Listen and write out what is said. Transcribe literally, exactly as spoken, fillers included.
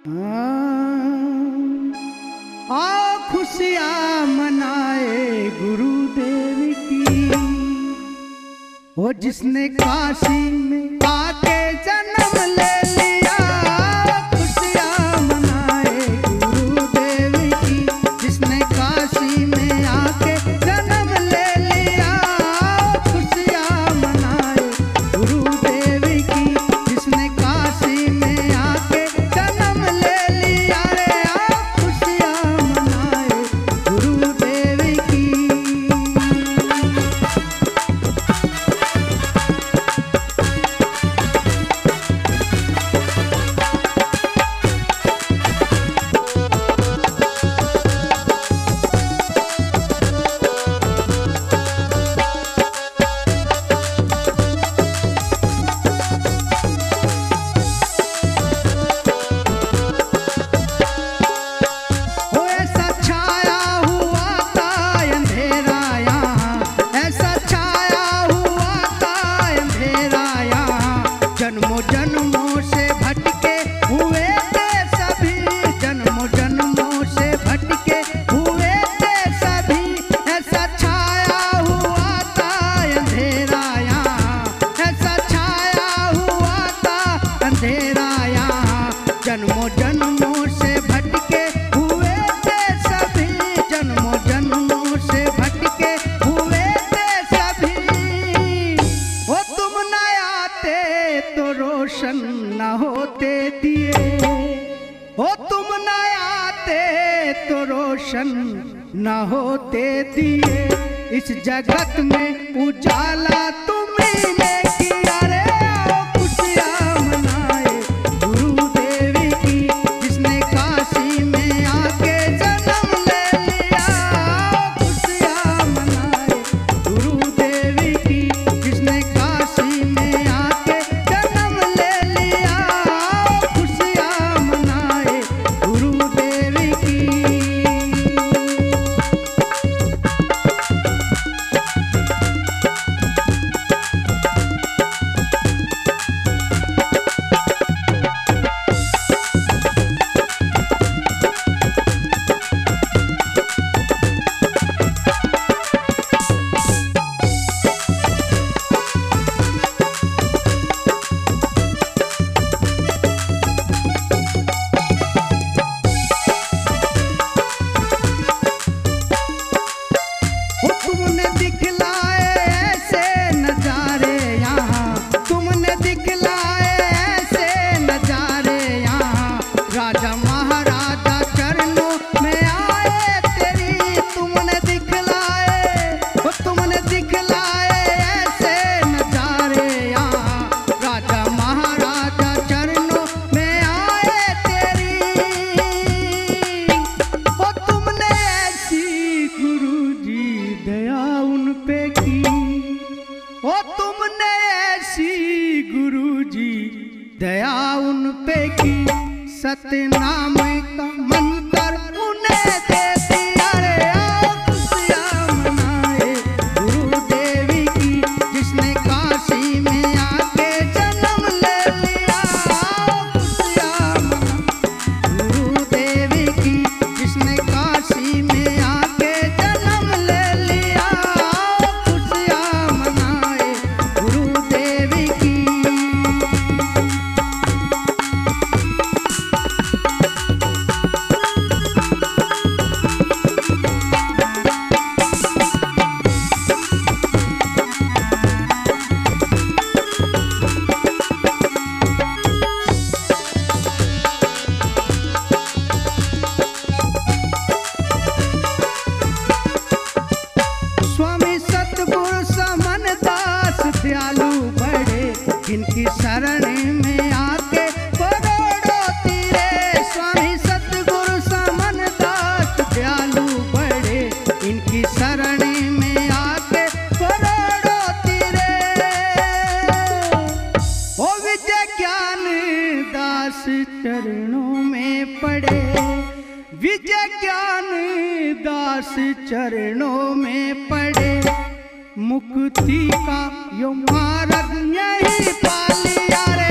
आओ खुशियाँ मनाए गुरुदेव की, वो जिसने काशी में आके जन्म ले लिया। खुशियाँ मनाए गुरुदेव की, जिसने काशी में आके जन्म ले लिया। खुशियाँ मनाए गुरुदेव की, जिसने काशी में आके जन्म ले लिया। रे आओ खुशियाँ मनाए गुरुदेव की। जन्मों जन्मों से भटके हुए थे सभी, जन्मों जन्मों से भटके हुए थे सभी। ऐसा छाया हुआ था अंधेरा यहाँ, ऐसा छाया हुआ था अंधेरा यहाँ। जन्मों जन्मों से भटके हुए थे सभी, जन्मों जन्मों से भटके हुए थे सभी। वो तुम न आते तो रोशन न होते दिए, ओ तुम न आते तो रोशन न होते दिए। इस जगत में उजाला तुम्ही ने किया। रे आओ खुशियाँ मनाए गुरुदेव की, जिसने काशी में आके जन्म ले लिया। खुशियाँ मनाए गुरुदेव की, जिसने काशी में आके जन्म ले लिया। खुशियाँ मनाए गुरुदेव की। तुमने दिखलाए ऐसे नजारे यहाँ, तुमने दिखलाए ऐसे नजारे यहाँ। राजा महाराजा चरणों में आए तेरी, तुमने दिखलाए, वो तुमने दिखलाए ऐसे नजारे यहाँ। राजा महाराजा चरणों में आए तेरी, वो तुमने ऐसी गुरुजी दया उन पे की। ओ तुमने ऐसी गुरुजी दया उन पे की। सतनाम का मंत्र उन्हें दे दिया। रे आओ खुशियाँ मनाए गुरुदेव की, जिसने काशी में आके जन्म ले लिया। आओ खुशियाँ मनाए गुरुदेव की, जिसने काशी में आके जन्म ले लिया। खुशियाँ मनाए गुरुदेव की। स्वामी सतगुरु समन दास दयालु बड़े, जिनकी शरण में आके करोड़ों तीरे। स्वामी सतगुरु समन दास दयालु बड़े, इनकी शरण में आके करोड़ों तीरे। ओ विजय ज्ञान दास चरणों में पड़े, विजय ज्ञान दास चरणों में पड़े। मुक्ति का यो मार्ग यही पा लिया। रे